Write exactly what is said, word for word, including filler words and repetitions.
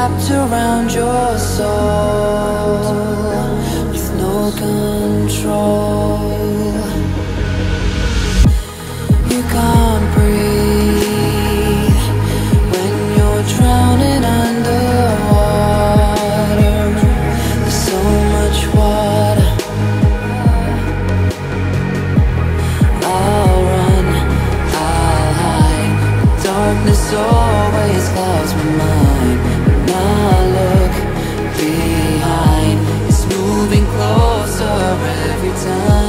wrapped around your soul with no control. You can't breathe when you're drowning underwater. There's so much water. I'll run, I'll hide. Darkness always clouds my mind. When I look behind, it's moving closer every time.